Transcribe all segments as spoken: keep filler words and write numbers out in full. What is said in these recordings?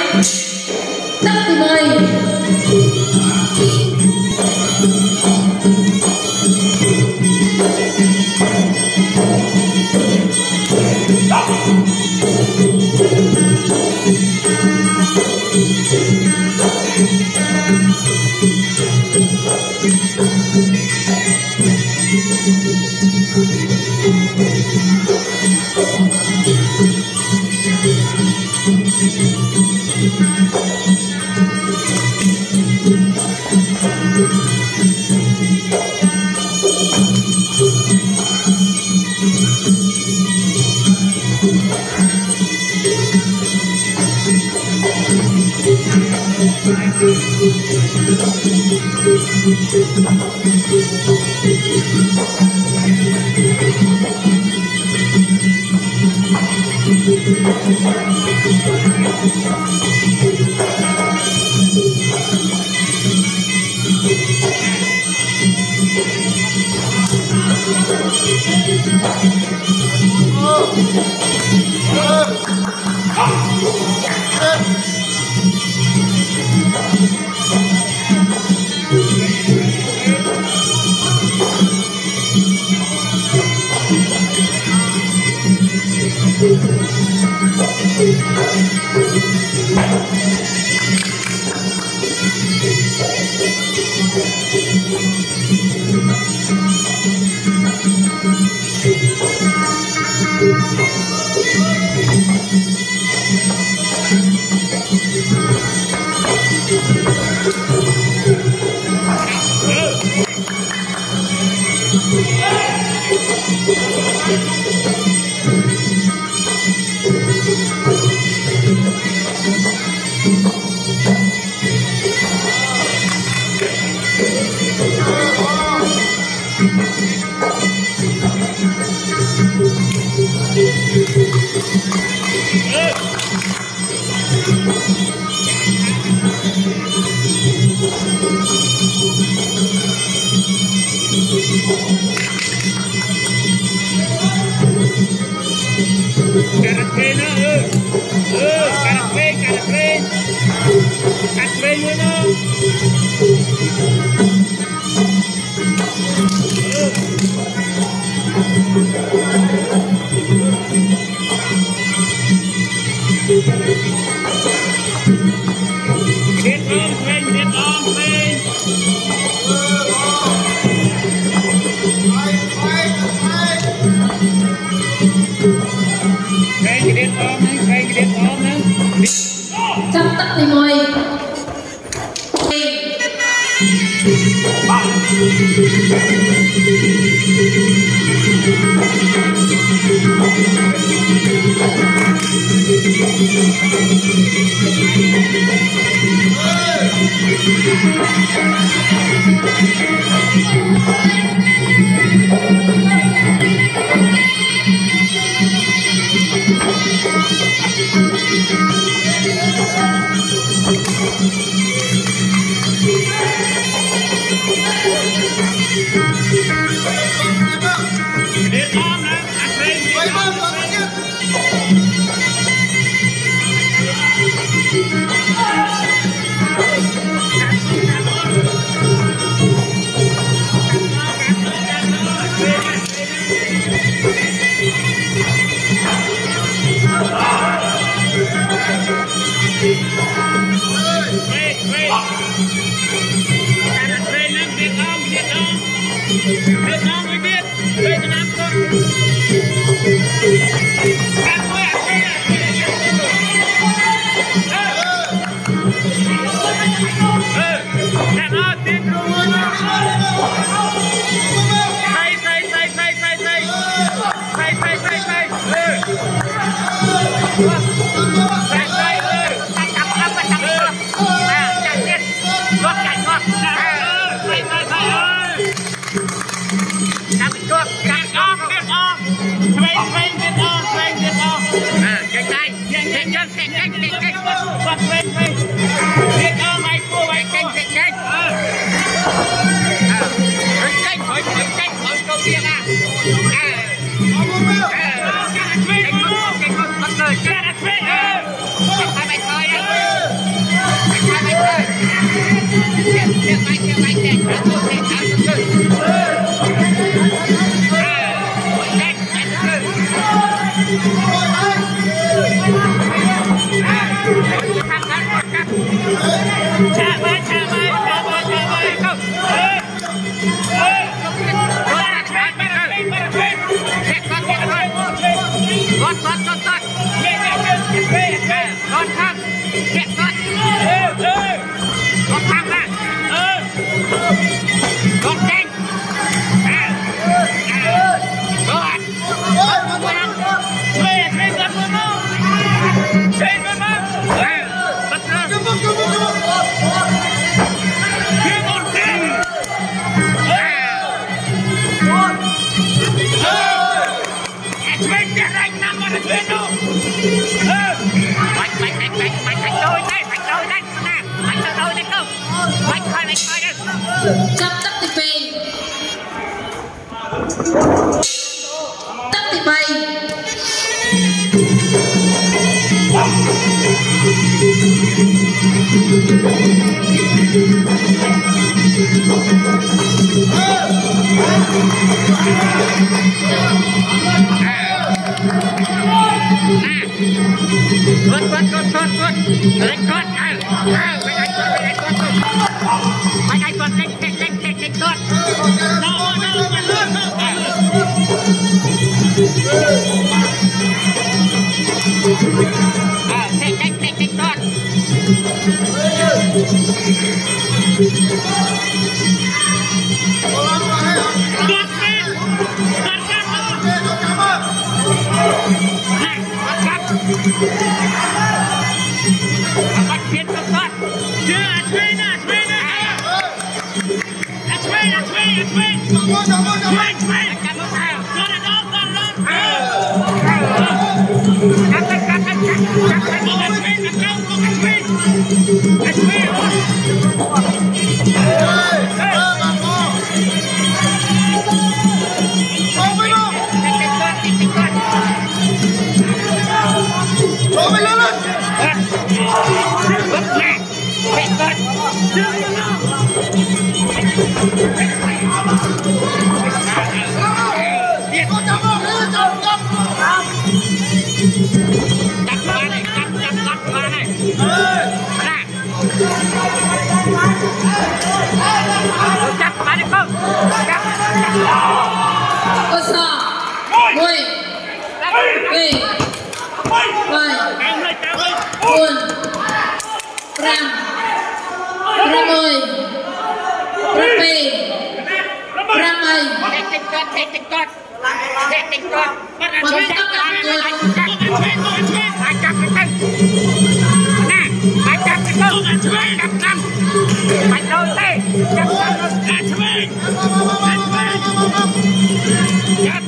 Tắt thì mời. Chăm tắt thì mời. Get on, get on, train, train, get on, train, get on. Chấp tắt thì về tắt thì bay Good, good, good, good, good. Good, good. Oh, oh, very good, very good. Very good, take, take, take, take, take, good. No, no, no, no, no. Oh, take, take, take, take, good. Good, man. Good, good, Bắt phiên không thoát. Chưa, à thuê nè, thuê nè. À thuê, à thuê, à thuê. Thuê, thuê. Cắt một thảo. Cho nó đó, con lên. Cắt, cắt, cắt, cắt, cắt. Cắt, cắt, con à thuê, cắt đâu, con à thuê. À thuê, ôi. Ôi sao Mùi Vì Vầy Buồn Ram Ram ơi Ram bì Ram ơi Thế tình con, thế tình con. Thế tình con. Bắt ra thuê, bắt ra thuê, bắt ra thuê, bắt ra thuê. Bắt ra thuê. Nè, bắt ra thuê, bắt ra thuê. Bắt ra thuê. Bắt đôi tê. Bắt ra thuê. Bắt thuê. Bắt.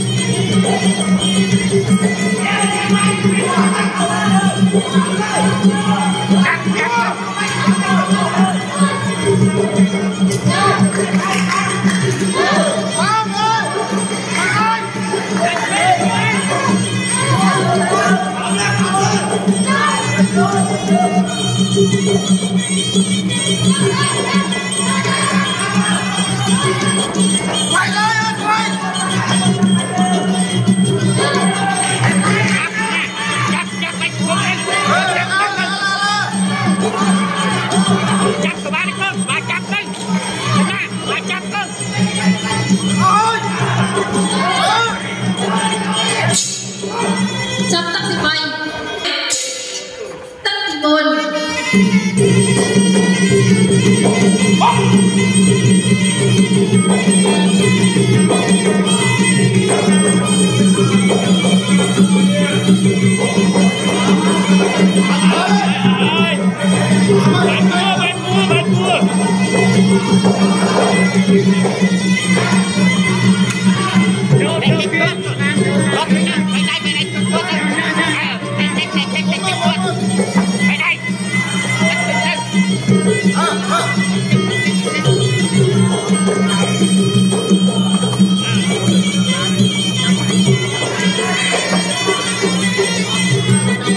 Quay lại ơi, quay. Chắc, chắc, bánh của anh. Chắc của ba đi con, ba chắc đây. Nè, ba chắc con. Chấp tắt thì bay tắt thì buồn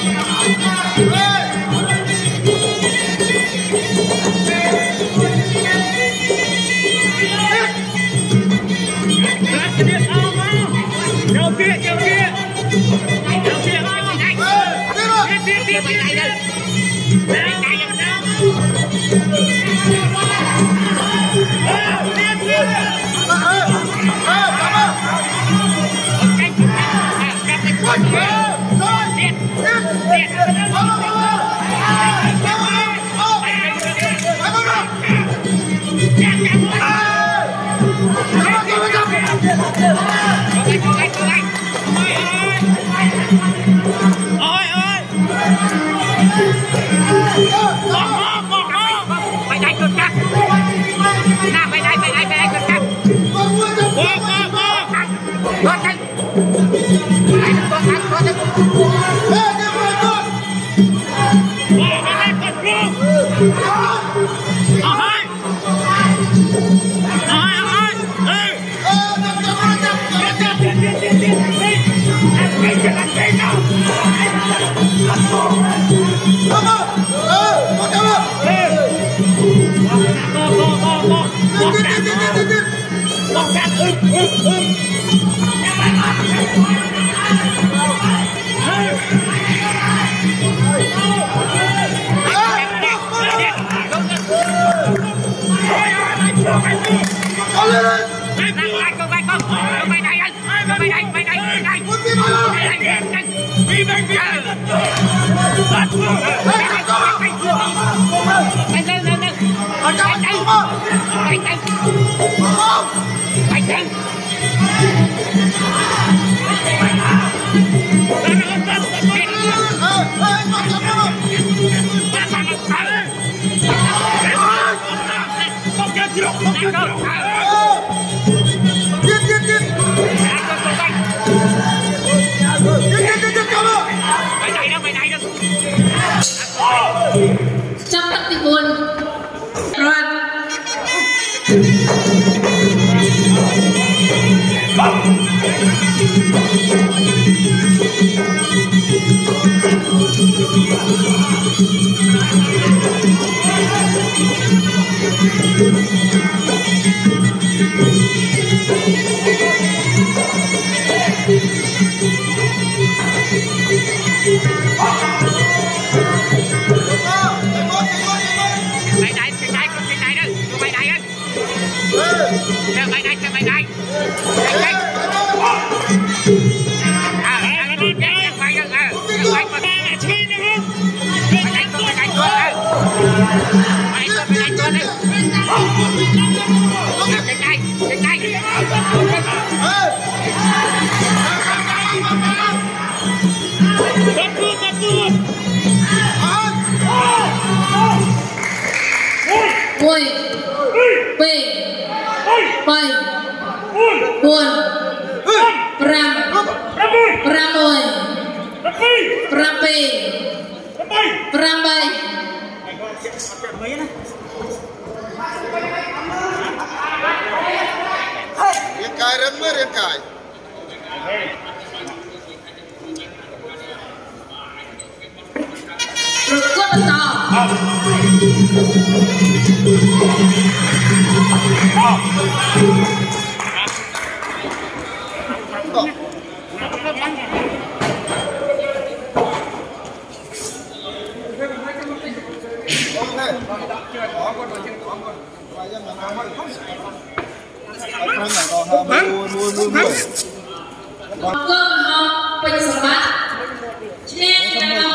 Hey! biết mày này đâu mày này đâu đâu ôi ơi mày đánh con cắt nào mày đánh mày đánh mày đánh con cắt con con con cắt đánh con cắt con cắt trong các tình huống loạt mày đánh cái này con cái này đó tụi mày đánh á cho mày đánh cho mày đánh đánh đánh à anh đi đánh mày đánh à mày có đánh chi nữa không mày đánh con mày đánh con à mày con mày đánh con đi cái này cái này bắt luôn bắt luôn mười bảy bảy buồn ram ramoi rampe rambai Riêng cài rất mới riêng cài rồi cướp to cơm hộp bình sắm bát, chén